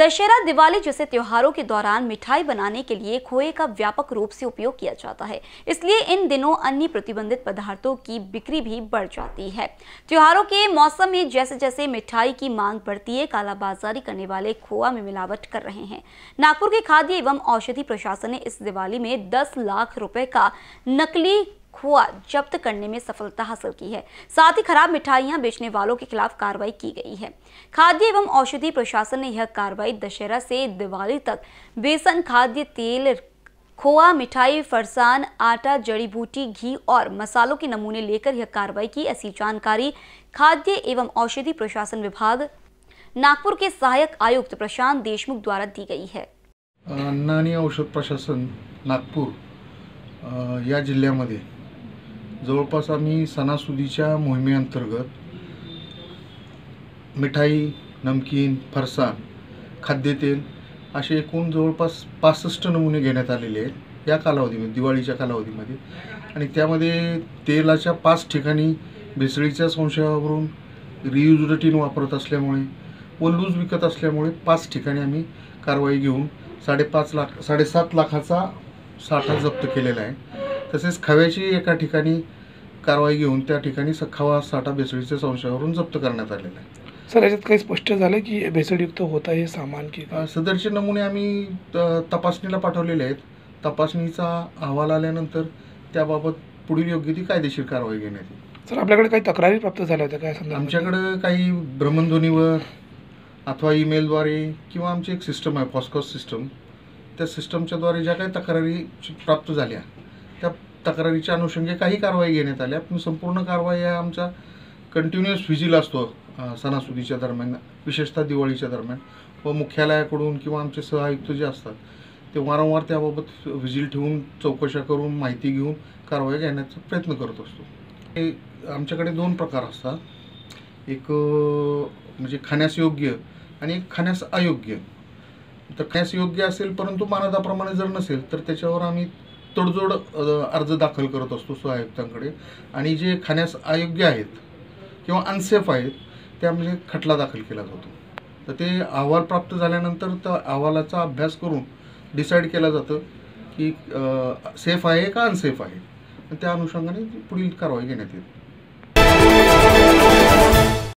दशहरा, दिवाली जैसे त्योहारों के दौरान मिठाई बनाने के लिए खोए का व्यापक रूप से उपयोग किया जाता है। इसलिए इन दिनों अन्य प्रतिबंधित पदार्थों की बिक्री भी बढ़ जाती है। त्योहारों के मौसम में जैसे जैसे मिठाई की मांग बढ़ती है, कालाबाजारी करने वाले खोआ में मिलावट कर रहे हैं। नागपुर के खाद्य एवं औषधि प्रशासन ने इस दिवाली में 10 लाख रुपए का नकली खोआ जब्त करने में सफलता हासिल की है। साथ ही खराब मिठाइयां बेचने वालों के खिलाफ कार्रवाई की गई है। खाद्य एवं औषधि प्रशासन ने यह कार्रवाई दशहरा से दिवाली तक बेसन, खाद्य तेल, खोआ, मिठाई, फरसान, आटा, जड़ी बूटी, घी और मसालों के नमूने लेकर यह कार्रवाई की। ऐसी जानकारी खाद्य एवं औषधि प्रशासन विभाग नागपुर के सहायक आयुक्त प्रशांत देशमुख द्वारा दी गई है। अन्न आणि औषध प्रशासन नागपूर या जिल्ह्यामध्ये जवळपास आम्ही सणासुदीच्या मोहिमेअंतर्गत मिठाई, नमकीन, फरसाण, खाद्यतेल असे एकूण जवळपास 65 नमुने घेण्यात आलेले आहेत या कालावधीमध्ये, दिवाळीच्या कालावधीमध्ये। आणि त्यामध्ये तेलाच्या 5 ठिकाणी भेसळीच्या संशयावरून रियूज्ड टीन वापरत असल्यामुळे व लूज विकत असल्यामुळे 5 ठिकाणी आम्ही कारवाई घेऊन 7.5 लाखाचा साठा जप्त केलेला आहे। तसेच खव्याची एका ठिकाणी कारवाई घेऊन त्या ठिकाणी खवा साठा भेसळीच्या संशयावरून जप्त करण्यात आलेला आहे। सर, याच्यात काही स्पष्ट झालं की भेसळयुक्त होता हे सामान की सदरचे नमुने आम्ही तपासणीला पाठवलेले आहेत। तपासणीचा अहवाल आल्यानंतर त्याबाबत पुढील योग्य ती कायदेशीर कारवाई घेण्यात येईल। सर, आपल्याकडे काही तक्रारी प्राप्त झाल्या होत्या काय संदर्भात? आमच्याकडे काही भ्रमणध्वनीवर अथवा ईमेलद्वारे किंवा आमची एक सिस्टम आहे फॉस्कॉस सिस्टम, त्या सिस्टमच्याद्वारे ज्या काही तक्रारी प्राप्त झाल्या त्या तक्रारीच्या अनुषंगी काही कारवाई घेण्यात आल्या। पण संपूर्ण कारवाई हा आमचा कंटिन्युअस व्हिजिल असतो सणासुदीच्या दरम्यान, विशेषतः दिवाळीच्या दरम्यान, व मुख्यालयाकडून किंवा आमचे सहआयुक्त जे असतात ते वारंवार त्याबाबत व्हिजिल ठेवून चौकशा करून माहिती घेऊन कारवाई घेण्याचा प्रयत्न करत असतो। हे आमच्याकडे 2 प्रकार असतात, एक म्हणजे खाण्यास योग्य आणि एक खाण्यास अयोग्य। तर खाण्यास योग्य असेल परंतु मानदाप्रमाणे जर नसेल तर त्याच्यावर आम्ही तडजोड अर्ज दाखल करत असतो सहआयुक्तांकडे, आणि जे खाण्यास अयोग्य आहेत किंवा अनसेफ आहेत त्यामध्ये खटला दाखल केला जातो। तर ते अहवाल प्राप्त झाल्यानंतर त्या अहवालाचा अभ्यास करून डिसाईड केला जातं की सेफ आहे का अनसेफ आहे, त्या अनुषंगाने पुढील कारवाई घेण्यात येते।